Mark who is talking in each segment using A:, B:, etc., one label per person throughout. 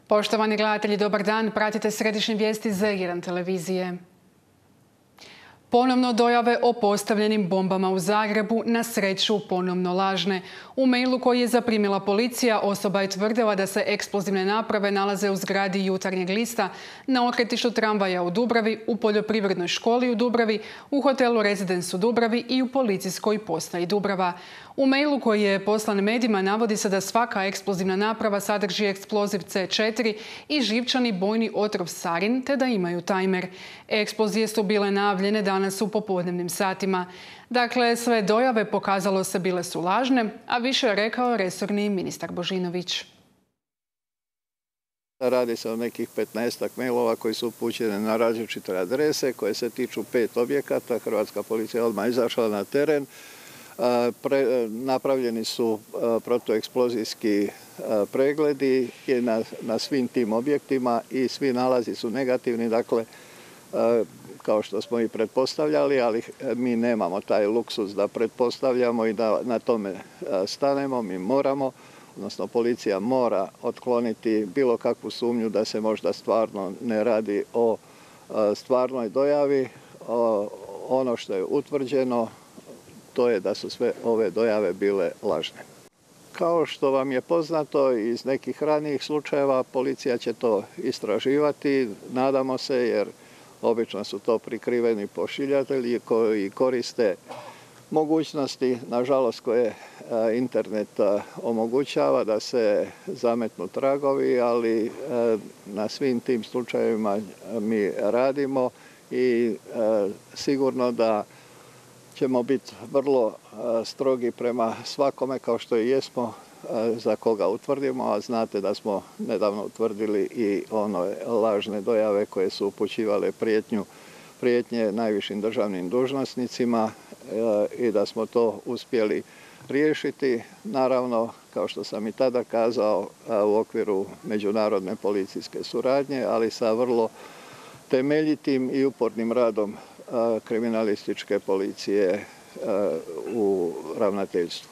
A: Poštovani gledatelji, dobar dan. Pratite središnje vijesti Z1 televizije. Ponovno dojave o postavljenim bombama u Zagrebu, na sreću ponovno lažne. U mailu koji je zaprimila policija, osoba je tvrdila da se eksplozivne naprave nalaze u zgradi Jutarnjeg lista, na okretištu tramvaja u Dubravi, u poljoprivrednoj školi u Dubravi, u hotelu Residence u Dubravi i u policijskoj postaji Dubrava. U mailu koji je poslan medijima navodi se da svaka eksplozivna naprava sadrži eksploziv C4 i živčani bojni otrov sarin, te da imaju tajmer. Eksplozije su bile najavljene danas u popodnevnim satima. Dakle, sve dojave, pokazalo se, bile su lažne, a više je rekao resorni ministar Božinović.
B: Radi se o nekih 15-ak mailova koji su upućeni na različite adrese koje se tiču 5 objekata. Hrvatska policija odmah izašla na teren. Napravljeni su protueksplozijski pregledi na svim tim objektima i svi nalazi su negativni, dakle, kao što smo i pretpostavljali, ali mi nemamo taj luksuz da pretpostavljamo i da na tome stanemo. Mi moramo, odnosno policija mora otkloniti bilo kakvu sumnju da se možda stvarno ne radi o stvarnoj dojavi. Ono što je utvrđeno, to je da su sve ove dojave bile lažne. Kao što vam je poznato iz nekih ranijih slučajeva, policija će to istraživati, nadamo se, jer obično su to prikriveni pošiljatelji koji koriste mogućnosti, nažalost, koje internet omogućava da se zametnu tragovi, ali na svim tim slučajevima mi radimo i sigurno da ćemo biti vrlo strogi prema svakome, kao što i jesmo, za koga utvrdimo, a znate da smo nedavno utvrdili i one lažne dojave koje su upućivale prijetnje najvišim državnim dužnosnicima i da smo to uspjeli riješiti. Naravno, kao što sam i tada kazao, u okviru međunarodne policijske suradnje, ali sa vrlo temeljitim i upornim radom kriminalističke policije u ravnateljstvu.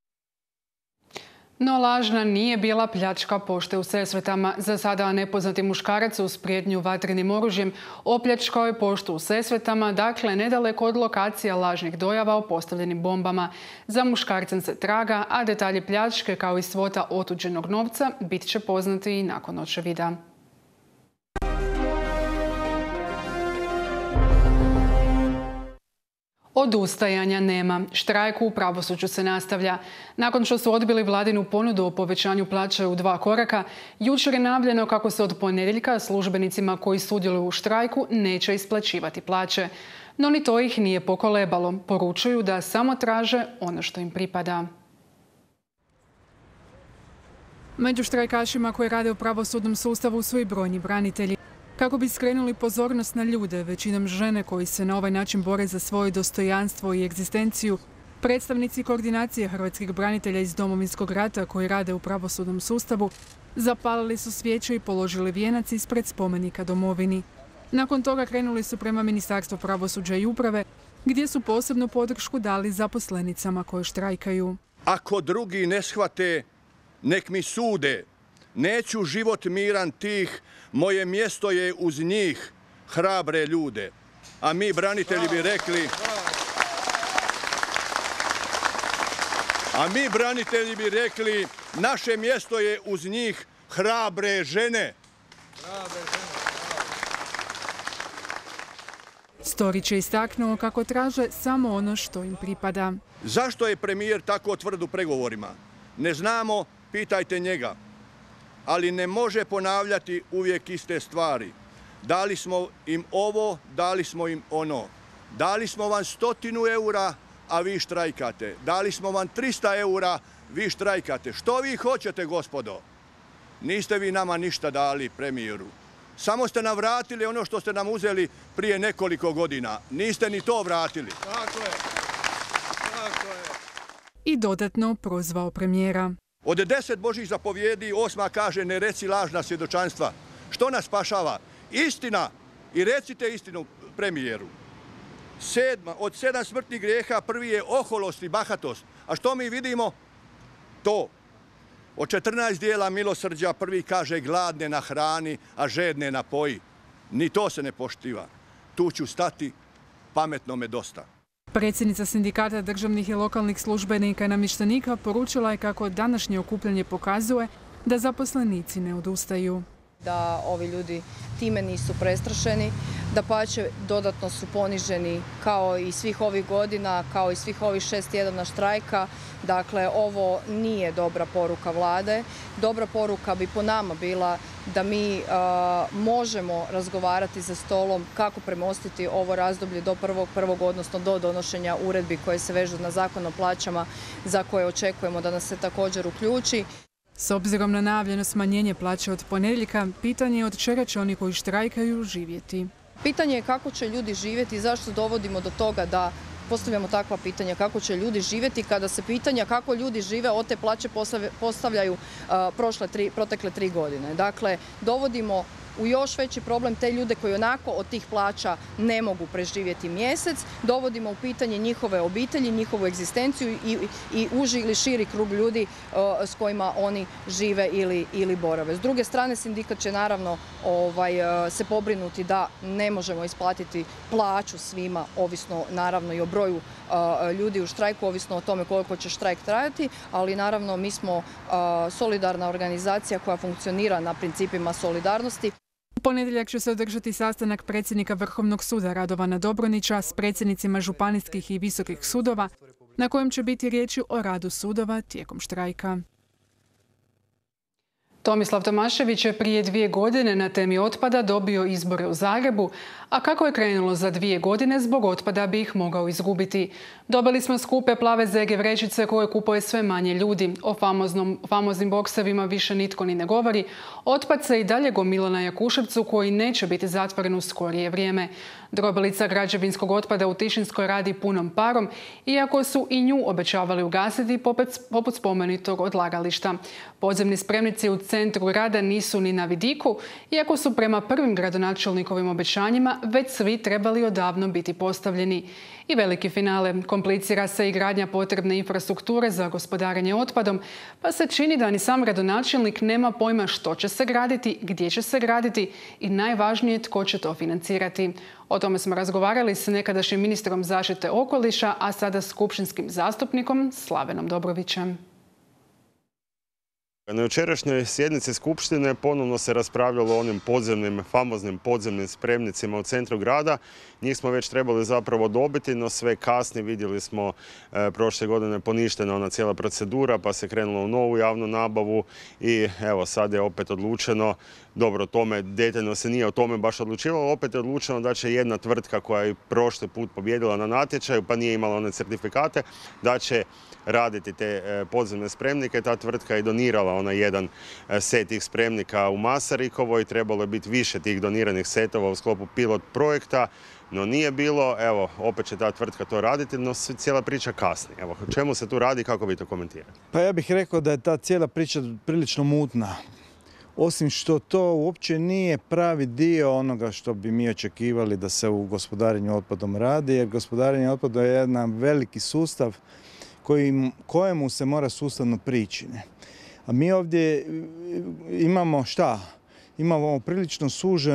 A: No lažna nije bila pljačka pošte u Sesvetama. Za sada nepoznati muškarac uz prijetnju vatrenim oružjem opljačkao je poštu u Sesvetama, dakle nedaleko od lokacija lažnih dojava o postavljenim bombama. Za muškarcem se traga, a detalji pljačke kao i svota otuđenog novca bit će poznati i nakon očevida. Odustajanja nema. Štrajk u pravosuđu se nastavlja. Nakon što su odbili vladinu ponudu o povećanju plaće u 2 koraka, jučer je najavljeno kako se od ponedjeljka službenicima koji sudjeluju u štrajku neće isplaćivati plaće. No ni to ih nije pokolebalo. Poručuju da samo traže ono što im pripada. Među štrajkašima koji rade u pravosudnom sustavu su i brojni branitelji. Kako bi skrenuli pozornost na ljude, većinom žene koji se na ovaj način bore za svoje dostojanstvo i egzistenciju, predstavnici koordinacije hrvatskih branitelja iz Domovinskog rata koji rade u pravosudnom sustavu zapalili su svijeće i položili vijenac ispred spomenika domovini. Nakon toga krenuli su prema Ministarstvu pravosuđa i uprave, gdje su posebnu podršku dali zaposlenicama koje štrajkaju.
C: Ako drugi ne shvate, nek mi sude. Neću život miran tih, moje mjesto je uz njih, hrabre ljude. A mi branitelji bi rekli, naše mjesto je uz njih, hrabre žene.
A: Storić je istaknuo kako traže samo ono što im pripada.
C: Zašto je premijer tako tvrd u pregovorima? Ne znamo, pitajte njega. Ali ne može ponavljati uvijek iste stvari. Dali smo im ovo, dali smo im ono. Dali smo vam 100 eura, a vi štrajkate. Dali smo vam 300 eura, vi štrajkate. Što vi hoćete, gospodo? Niste vi nama ništa dali, premijeru. Samo ste nam vratili ono što ste nam uzeli prije nekoliko godina. Niste ni to vratili.
A: Tako je. I dodatno prozvao premijera.
C: Od 10 Božjih zapovjedi 8. kaže ne reci lažna svjedočanstva. Što nas spašava? Istina. I recite istinu premijeru. Od 7 smrtnih grijeha prvi je oholost i bahatost. A što mi vidimo? To. Od 14 dijela milosrđa prvi kaže gladne na hrani, a žedne napoji. Ni to se ne poštiva. Tu ću stati, pametno me dosta.
A: Predsjednica Sindikata državnih i lokalnih službenika i namještenika poručila je kako današnje okupljanje pokazuje da zaposlenici ne odustaju.
D: Da ovi ljudi time nisu prestrašeni, dapače dodatno su poniženi kao i svih ovih godina, kao i svih ovih 6 tjedana štrajka. Dakle, ovo nije dobra poruka vlade. Dobra poruka bi po nama bila da mi možemo razgovarati za stolom kako premostiti ovo razdoblje do 1.1. odnosno do donošenja uredbi koje se vežu na Zakon o plaćama za koje očekujemo da nas se također uključi.
A: S obzirom na najavljeno smanjenje plaće od ponedjeljka, pitanje je od čega će oni koji štrajkaju živjeti.
D: Pitanje je kako će ljudi živjeti i zašto dovodimo do toga da postavljamo takva pitanja kako će ljudi živjeti kada se pitanja kako ljudi žive od te plaće postavljaju protekle 3 godine. Dakle, dovodimo u još veći problem te ljude koji onako od tih plaća ne mogu preživjeti mjesec, dovodimo u pitanje njihove obitelji, njihovu egzistenciju i uži ili širi krug ljudi s kojima oni žive ili borave. S druge strane, sindikat će naravno se pobrinuti da ne možemo isplatiti plaću svima, ovisno naravno i o broju ljudi u štrajku, ovisno o tome koliko će štrajk trajati, ali naravno mi smo solidarna organizacija koja funkcionira na principima solidarnosti.
A: U ponedjeljak će se održati sastanak predsjednika Vrhovnog suda Radovana Dobronića s predsjednicima županijskih i visokih sudova, na kojem će biti riječi o radu sudova tijekom štrajka. Tomislav Tomašević je prije 2 godine na temi otpada dobio izbore u Zagrebu, a kako je krenulo za 2 godine, zbog otpada bi ih mogao izgubiti. Dobili smo skupe plave ZG vrećice koje kupuje sve manje ljudi. O famoznim boksevima više nitko ni ne govori. Otpad se i dalje gomila na Jakuševcu koji neće biti zatvoren u skorije vrijeme. Drobilica građevinskog otpada u Tišinskoj radi punom parom, iako su i nju obećavali ugasiti poput spomenutog odlagališta. Podzemni spremnici u centru grada nisu ni na vidiku, iako su prema prvim gradonačelnikovim obećanjima već svi trebali odavno biti postavljeni. I veliki finale. Komplicira se i gradnja potrebne infrastrukture za gospodarenje otpadom, pa se čini da ni sam gradonačelnik nema pojma što će se graditi, gdje će se graditi i najvažnije tko će to financirati. O tome smo razgovarali s nekadašnjim ministrom zaštite okoliša, a sada skupštinskim zastupnikom Slavenom Dobrovićem.
E: Na jučerašnjoj sjednici Skupštine ponovno se raspravljalo o onim famoznim podzemnim spremnicima u centru grada. Njih smo već trebali zapravo dobiti, no sve kasni. Vidjeli smo prošle godine poništena ona cijela procedura, pa se krenulo u novu javnu nabavu i evo sad je opet odlučeno, dobro, tome detaljno se nije o tome baš odlučivalo, opet je odlučeno da će jedna tvrtka koja je prošli put pobjedila na natječaju pa nije imala one certifikate, da će raditi te podzemne spremnike. Ta tvrtka je donirala onaj jedan set tih spremnika u Masarikovoj. Trebalo je biti više tih doniranih setova u sklopu pilot projekta, no nije bilo. Evo, opet će ta tvrtka to raditi, no cijela priča kasni. Evo, o čemu se tu radi, kako vi to komentirate?
F: Pa ja bih rekao da je ta cijela priča prilično mutna. Osim što to uopće nije pravi dio onoga što bi mi očekivali da se u gospodarenju otpadom radi, jer gospodarenje otpadom je jedan veliki sustav kojemu se mora sustavno prići. A mi ovdje imamo šta? Imamo prilično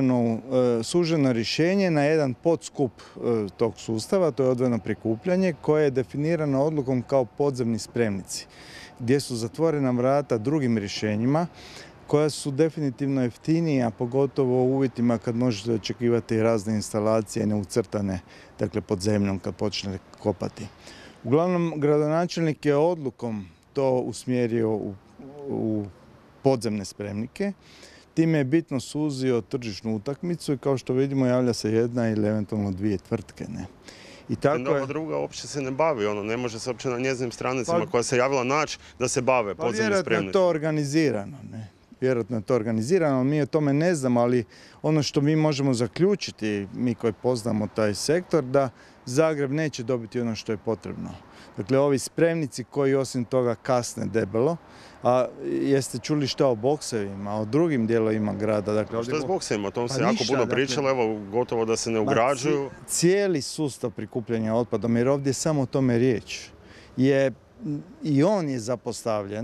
F: suženo rješenje na jedan podskup tog sustava, to je odvojeno prikupljanje, koje je definirano odlukom kao podzemni spremnici, gdje su zatvorena vrata drugim rješenjima, koja su definitivno jeftinija, pogotovo u uvjetima kad možete očekivati razne instalacije neucrtane, dakle pod zemljom kad počne kopati. Uglavnom, gradonačelnik je odlukom to usmjerio u podzemne spremnike. Time je bitno suzio tržišnu utakmicu i kao što vidimo javlja se jedna ili eventualno 2 tvrtke. I tako
E: je. Druga uopće se ne bavi, ne može se uopće na njezinim stranicama koja se javila naći da se bave podzemnim spremnicima.
F: Vjerojatno je to organizirano, Vjerojatno je to organizirano, mi o tome ne znamo, ali ono što mi možemo zaključiti, mi koji poznamo taj sektor, da Zagreb neće dobiti ono što je potrebno. Dakle, ovi spremnici koji osim toga kasne debelo, a jeste čuli šta o boksevima, o drugim dijelovima grada?
E: Dakle, što je s boksevima? O tom se jako puno pričalo, evo gotovo da se ne ugrađuju.
F: Cijeli sustav prikupljanja otpadom, jer ovdje samo o tome riječ, i on je zapostavljen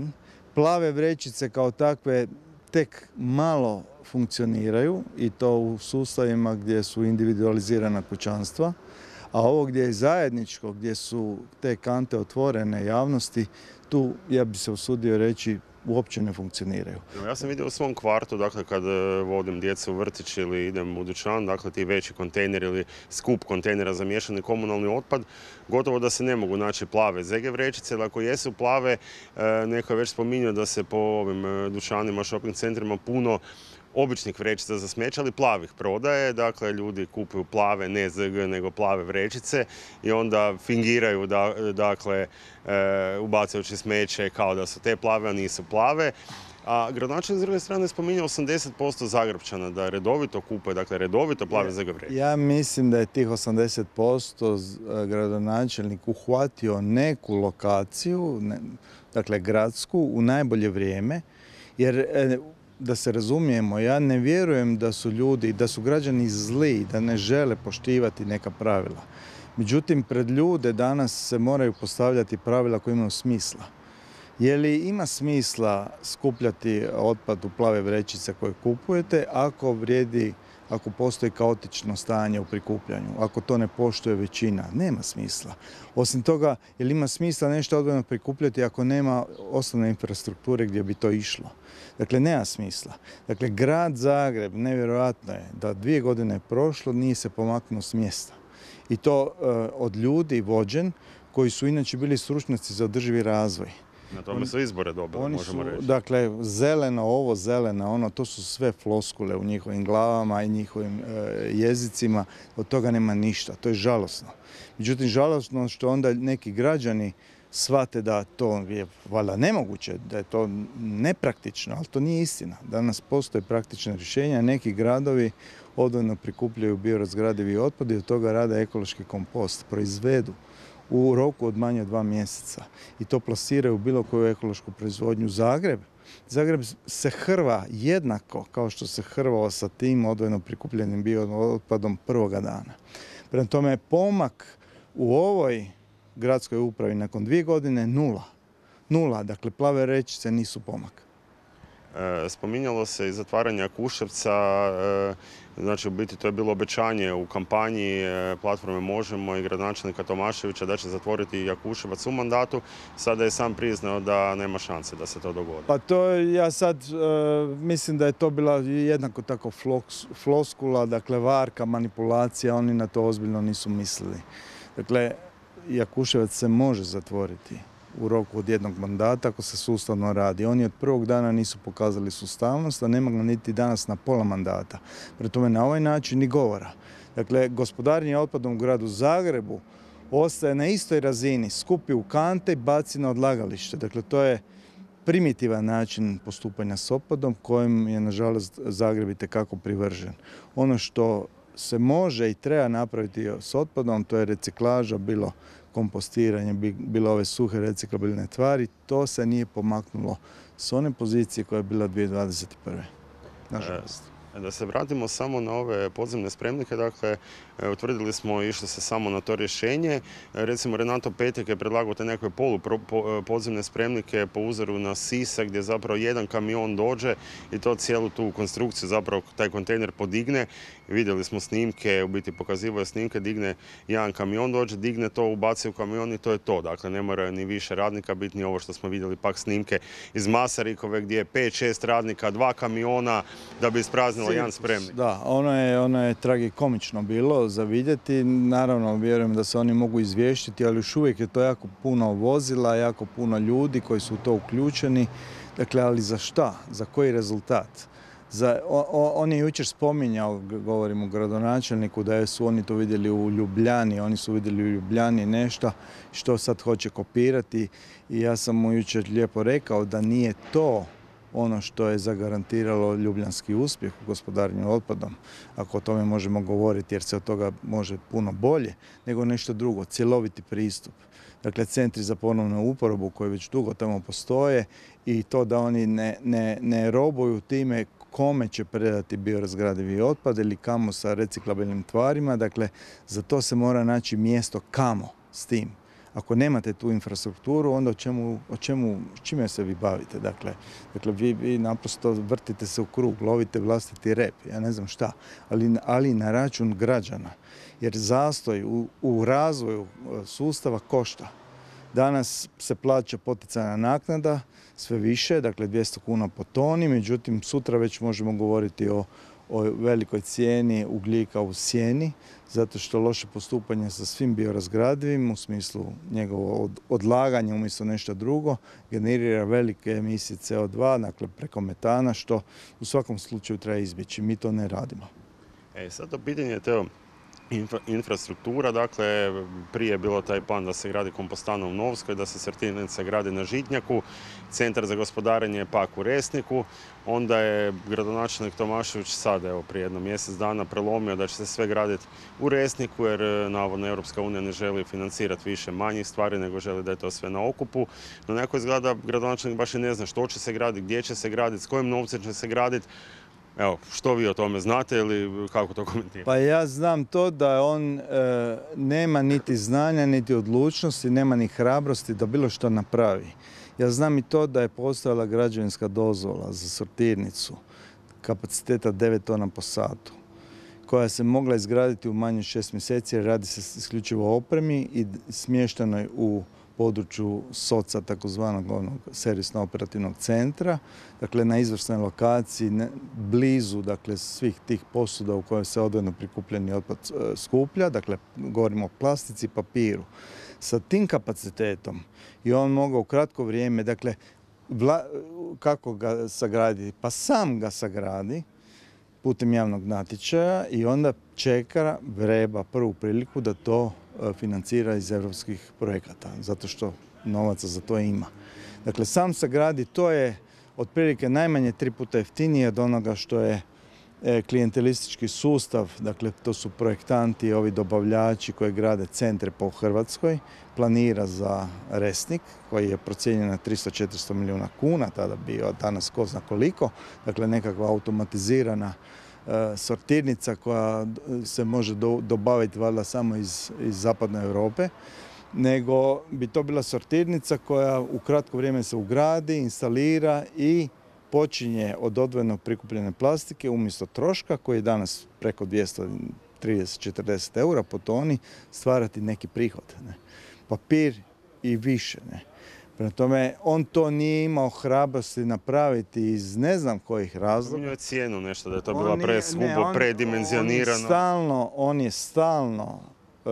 F: Plave vrećice kao takve tek malo funkcioniraju i to u sustavima gdje su individualizirana kućanstva, a ovo gdje je zajedničko, gdje su te kante otvorene javnosti, tu ja bi se usudio reći uopće ne funkcioniraju.
E: Ja sam vidio u svom kvartu, dakle, kad vodim djecu u vrtić ili idem u dućan, dakle, ti veći kontejneri ili skup kontejnera za miješani komunalni otpad, gotovo da se ne mogu naći plave ZG vrećice, ali ako jesu plave, neko je već spominjao da se po ovim dućanima, shopping centrima puno običnih vrećica za smeće, ali plavih prodaje. Dakle, ljudi kupuju plave, ne ZG, nego plave vrećice i onda fingiraju, dakle, ubacujući smeće kao da su te plave, a nisu plave. A gradonačelnik s druge strane spominje 80% Zagrepčana da redovito kupuje, dakle redovito plave ZG vrećice.
F: Ja mislim da je tih 80% gradonačelnik uhvatio neku lokaciju, dakle gradsku, u najbolje vrijeme, jer da se razumijemo, ja ne vjerujem da su ljudi, da su građani zli, da ne žele poštivati neka pravila. Međutim, pred ljude danas se moraju postavljati pravila koja imaju smisla. Je li ima smisla skupljati otpad u plave vrećice koje kupujete ako postoji kaotično stanje u prikupljanju, ako to ne poštuje većina? Nema smisla. Osim toga, je li ima smisla nešto odvojeno prikupljati ako nema osnovne infrastrukture gdje bi to išlo? Dakle, nema smisla. Dakle, grad Zagreb, nevjerojatno je da 2 godine je prošlo, nije se pomaknuo s mjesta. I to od ljudi vođen koji su inače bili stručnjaci za održivi razvoj.
E: Na tome su izbore dobili, možemo reći.
F: Dakle, zeleno ovo, zeleno ono, to su sve floskule u njihovim glavama i njihovim jezicima. Od toga nema ništa. To je žalosno. Međutim, žalosno što onda neki građani shvate da to je valjda nemoguće, da je to nepraktično, ali to nije istina. Danas postoje praktična rješenja. Neki gradovi odvojeno prikupljaju biorazgradivi otpad i od toga rade ekološki kompost, proizvedu u roku od manje od 2 mjeseca. I to plasiraju u bilo koju ekološku proizvodnju. Zagreb se hrva jednako kao što se hrvao sa tim odvojeno prikupljenim biootpadom prvoga dana. Prema tome, pomak u ovoj gradskoj upravi nakon 2 godine nula. Dakle, plave vrećice nisu pomak.
E: Spominjalo se i zatvaranje Jakuševca, znači u biti to je bilo obećanje u kampanji platforme Možemo i gradonačelnika Tomaševića da će zatvoriti Jakuševac u mandatu. Sada je sam priznao da nema šanse da se to dogodi.
F: Pa to ja sad mislim da je to bila jednako tako floskula, dakle varka, manipulacija, oni na to ozbiljno nisu mislili. Dakle, Jakuševac se može zatvoriti u roku od 1 mandata ako se sustavno radi. Oni od prvog dana nisu pokazali sustavnost, a nema ga niti danas na pola mandata. Prema tome, na ovaj način ni govora. Dakle, gospodarenje otpadom u gradu Zagrebu ostaje na istoj razini, skupi u kante i baci na odlagalište. Dakle, to je primitivan način postupanja s otpadom kojim je, nažalost, Zagreb itekako privržen. Ono što se može i treba napraviti s otpadom, to je reciklaža, bilo kompostiranje, bilo ove suhe reciklabilne tvari, to se nije pomaknulo s one pozicije koja je bila 2021. Nažalost.
E: Da se vratimo samo na ove podzemne spremnike, dakle, utvrdili smo išli se samo na to rješenje. Recimo, Renato Petek je predlagao te neke podzemne spremnike po uzoru na Sisak, gdje zapravo jedan kamion dođe i to cijelu tu konstrukciju, zapravo taj kontejner podigne. Vidjeli smo snimke, u biti pokazivaju snimke, digne jedan kamion, dođe, digne to, ubaci u kamion i to je to. Dakle, ne mora ni više radnika biti, ni ovo što smo vidjeli pak snimke iz Masarikove, gdje je 5-6 radnika, 2 kamiona da bi ispraznilo jedan spremnik.
F: Da, ono je tragikomično bilo za vidjeti. Naravno, vjerujem da se oni mogu izvještiti, ali još uvijek je to jako puno vozila, jako puno ljudi koji su u to uključeni. Dakle, ali za šta? Za koji rezultat? On je jučer spominjao, govorim o gradonačelniku, da su oni to vidjeli u Ljubljani. Oni su vidjeli u Ljubljani nešto što sad hoće kopirati i ja sam mu jučer lijepo rekao da nije to ono što je zagarantiralo ljubljanski uspjeh u gospodarenju otpadom, ako o tome možemo govoriti, jer se od toga može puno bolje, nego nešto drugo, cjeloviti pristup. Dakle, centri za ponovnu uporabu koji već dugo tamo postoje i to da oni ne robuju time kome će predati biorazgradivi otpad ili kamo sa reciklabilnim tvarima. Dakle, za to se mora naći mjesto kamo s tim. Ako nemate tu infrastrukturu, onda čime se vi bavite? Dakle vi naprosto vrtite se u krug, lovite vlastiti rep, ja ne znam šta, ali na račun građana. Jer zastoj u razvoju sustava košta. Danas se plaća poticajna naknada, sve više, dakle 200 kuna po toni, međutim sutra već možemo govoriti o velikoj cijeni ugljika u sjeni, zato što loše postupanje sa svim biorazgradivim u smislu njegovo odlaganje umjesto nešto drugo generira velike emisije CO2, dakle preko metana, što u svakom slučaju treba izbjeći. Mi to ne radimo.
E: Sad to pitanje je teo infrastruktura, dakle prije je bilo taj plan da se gradi kompostana u Novskoj, da se sortirnica gradi na Žitnjaku, centar za gospodarenje pak u Resniku, onda je gradonačelnik Tomašević sad, evo prije jedno mjesec dana prelomio da će se sve graditi u Resniku jer navodno Europska unija ne želi financirati više manjih stvari nego želi da je to sve na okupu. No neko izgleda gradonačelnik baš i ne zna što će se graditi, gdje će se graditi, s kojim novcem će se graditi. Evo, što vi o tome znate ili kako to komentirate?
F: Pa ja znam to da on nema niti znanja, niti odlučnosti, nema ni hrabrosti da bilo što napravi. Ja znam i to da je postojala građevinska dozvola za sortirnicu kapaciteta 9 tona po satu, koja se mogla izgraditi u manje 6 mjeseci jer radi se isključivo o opremi i smještenoj u području SOC-a, takozvanog servisno-operativnog centra, dakle na izvrsnoj lokaciji, blizu dakle, svih tih posuda u kojoj se odvojeno prikupljeni otpad skuplja, dakle govorimo o plastici i papiru. Sa tim kapacitetom i on mogao u kratko vrijeme, dakle kako ga sagraditi? Pa sam ga sagradi putem javnog natječaja i onda čeka, vreba prvu priliku da to financira iz europskih projekata, zato što novaca za to ima. Dakle, sam sagradi, to je otprilike najmanje 3 puta jeftinije od onoga što je klijentelistički sustav, dakle to su projektanti i ovi dobavljači koji grade centre po Hrvatskoj, planira za Resnik koji je procijenjen na 300-400 milijuna kuna, tada bio, danas ko zna koliko, dakle nekakva automatizirana sortirnica koja se može dobaviti valjda samo iz zapadne Europe, nego bi to bila sortirnica koja u kratko vrijeme se ugradi, instalira i počinje od odvojeno prikupljene plastike umjesto troška koji je danas preko 230-40 eura po toni stvarati neki prihod. Ne. Papir i više. Ne. Prema tome, on to nije imao hrabrosti napraviti iz ne znam kojih razloga.
E: Spominjao je cijenu nešto, da je to bila preskupo, predimenzionirano.
F: On je stalno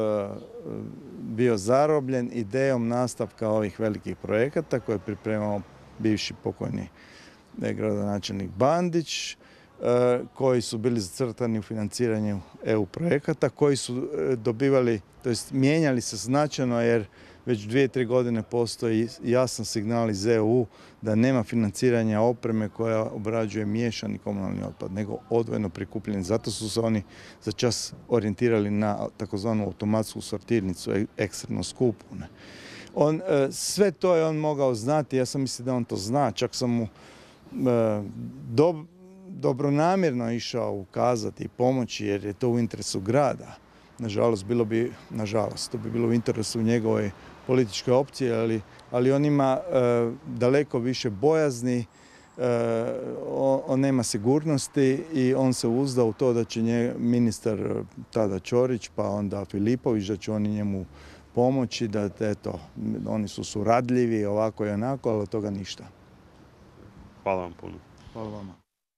F: bio zarobljen idejom nastavka ovih velikih projekata koje je pripremao bivši pokojni gradonačelnik Bandić, koji su bili zacrtani u financiranju EU projekata, koji su dobivali, to jest mijenjali se značajno jer već 2-3 godine postoji jasan signal iz EU da nema financiranja opreme koja obrađuje miješani komunalni otpad, nego odvojeno prikupljen. Zato su se oni za čas orijentirali na takozvanu automatsku sortirnicu, ekstremno skupu. Sve to je on mogao znati, ja sam mislio da on to zna, čak sam mu dobronamjerno išao ukazati i pomoći jer je to u interesu grada. Nažalost, to bi bilo u interesu njegovoj političke opcije, ali on ima daleko više bojazni, on nema sigurnosti i on se uzda u to da će ministar tada Ćorić pa onda Filipović, da će oni njemu pomoći, da eto, oni su suradljivi ovako i onako, ali od toga ništa.
E: Hvala vam puno.
F: Hvala vama.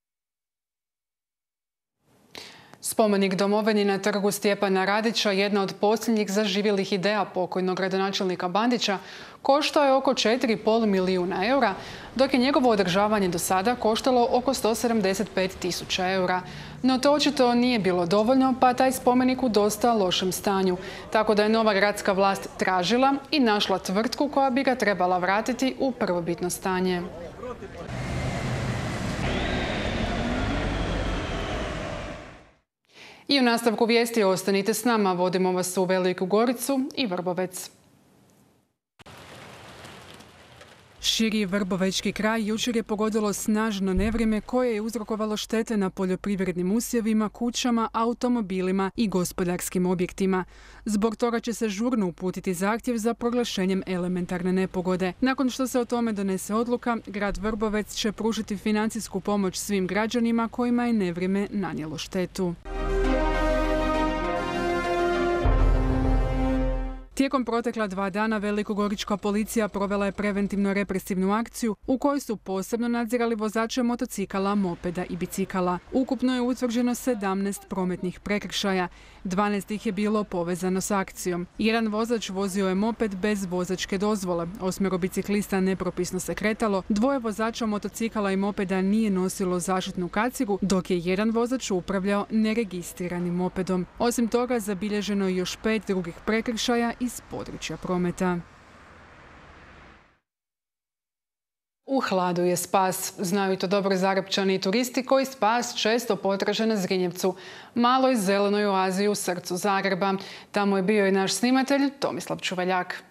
A: Spomenik domovini na trgu Stjepana Radića, jedna od posljednjih zaživjelih ideja pokojnog gradonačelnika Bandića, koštao je oko 4,5 milijuna eura, dok je njegovo održavanje do sada koštalo oko 175.000 eura. No to očito nije bilo dovoljno, pa taj spomenik u dosta lošem stanju. Tako da je nova gradska vlast tražila i našla tvrtku koja bi ga trebala vratiti u prvobitno stanje. I u nastavku vijesti ostanite s nama, vodimo vas u Veliku Goricu i Vrbovec. Širi Vrbovečki kraj jučer je pogodilo snažno nevrijeme koje je uzrokovalo štete na poljoprivrednim usjevima, kućama, automobilima i gospodarskim objektima. Zbog toga će se žurno uputiti zahtjev za proglašenjem elementarne nepogode. Nakon što se o tome donese odluka, grad Vrbovec će pružiti financijsku pomoć svim građanima kojima je nevrijeme nanijelo štetu. Tijekom protekla 2 dana velikogorička policija provela je preventivno-represivnu akciju u kojoj su posebno nadzirali vozače motocikala, mopeda i bicikala. Ukupno je utvrđeno 17 prometnih prekršaja. 12 ih je bilo povezano s akcijom. Jedan vozač vozio je moped bez vozačke dozvole, 8 biciklista nepropisno se kretalo, 2 vozača motocikala i mopeda nije nosilo zaštitnu kacigu, dok je jedan vozač upravljao neregistriranim mopedom. Osim toga, zabilježeno je još 5 drugih prekršaja iz područja prometa. U hladu je spas. Znaju to dobro Zagrepčani i turisti koji spas često potraže na Zrinjevcu, maloj zelenoj oazi u srcu Zagreba. Tamo je bio i naš snimatelj Tomislav Čuveljak.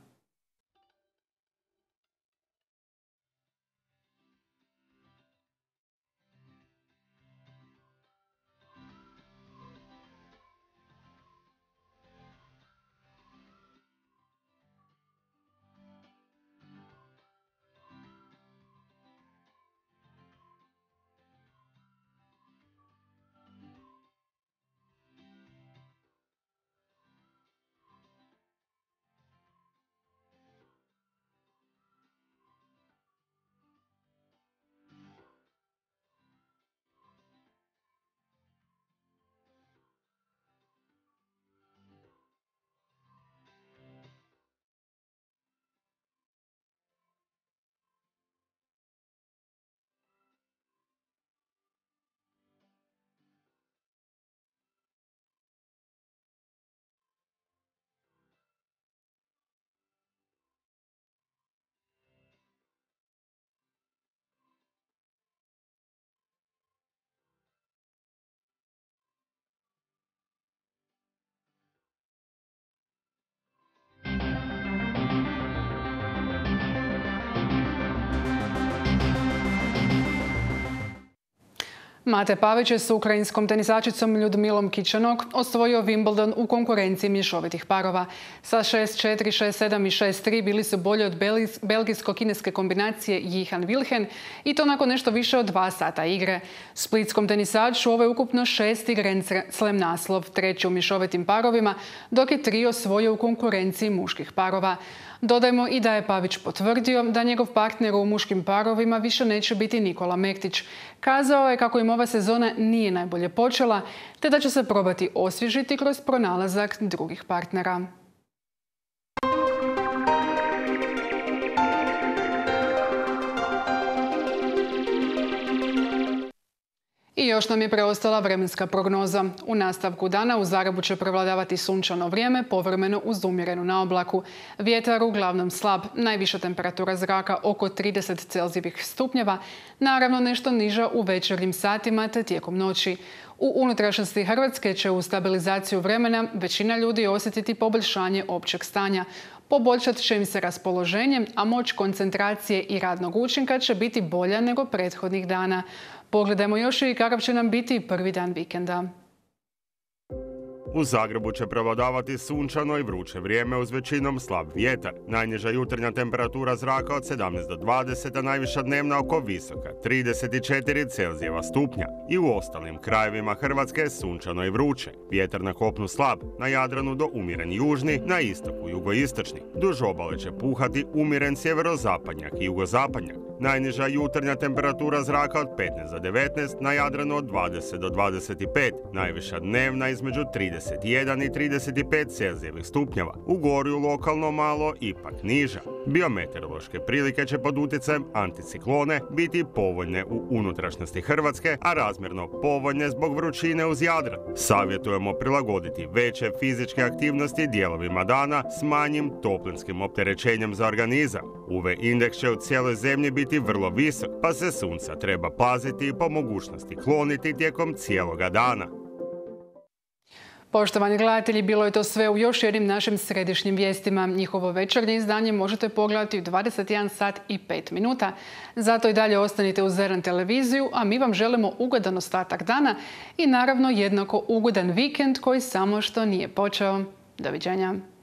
A: Mate Pavić je s ukrajinskom tenisačicom Ljudmilom Kičanok osvojio Wimbledon u konkurenciji mješovitih parova. Sa 6-4, 6-7 i 6-3 bili su bolji od belgijsko-kineske kombinacije Jihan Wilhen i to nakon nešto više od 2 sata igre. Splitskom tenisaču ovo je ukupno 6. Grand Slam naslov, 3. u mješovitim parovima, dok je 3 osvojio u konkurenciji muških parova. Dodajmo i da je Pavić potvrdio da njegov partner u muškim parovima više neće biti Nikola Mektić. Kazao je kako im ova sezona nije najbolje počela, te da će se probati osvježiti kroz pronalazak drugih partnera. I još nam je preostala vremenska prognoza. U nastavku dana u Zagrebu će prevladavati sunčano vrijeme, povremeno uz umjerenu naoblaku. Vjetar uglavnom slab, najviša temperatura zraka oko 30 Celzijevih stupnjeva, naravno nešto niža u večernjim satima te tijekom noći. U unutrašnjosti Hrvatske će u stabilizaciju vremena većina ljudi osjetiti poboljšanje općeg stanja. Poboljšat će im se raspoloženje, a moć koncentracije i radnog učinka će biti bolja nego prethodnih dana. Pogledajmo još i kakav će nam biti prvi dan vikenda.
E: U Zagrebu će prevladavati sunčano i vruće vrijeme uz većinom slab vjetar. Najniža jutarnja temperatura zraka od 17 do 20, a najviša dnevna oko visoka 34 Celzijeva stupnja. I u ostalim krajevima Hrvatske je sunčano i vruće. Vjetar na kopnu slab, na Jadranu do umjeren južni, na istoku jugoistočni. Duž obale će puhati umjeren sjeverozapadnjak i jugozapadnjak. Najniža jutarnja temperatura zraka od 15 do 19, na Jadranu od 20 do 25. Najviša dnevna između 31 i 35 Celzijevih stupnjeva. U Gorju lokalno malo ipak niža. Biometeorološke prilike će pod utjecajem anticiklone biti povoljne u unutrašnjosti Hrvatske, a razmjerno povoljne zbog vrućine uz Jadran. Savjetujemo prilagoditi veće fizičke aktivnosti dijelovima dana s manjim toplinskim opterećenjem za organizam. UV indeks će u cijeloj zemlji biti vrlo visok, pa se sunca treba paziti i po mogućnosti kloniti tijekom cijeloga dana.
A: Poštovani gledatelji, bilo je to sve u još jednim našim središnjim vijestima. Njihovo večernje izdanje možete pogledati u 21 sat i 5 minuta. Zato i dalje ostanite uz ZRN televiziju, a mi vam želimo ugodan ostatak dana i naravno jednako ugodan vikend koji samo što nije počeo. Doviđenja.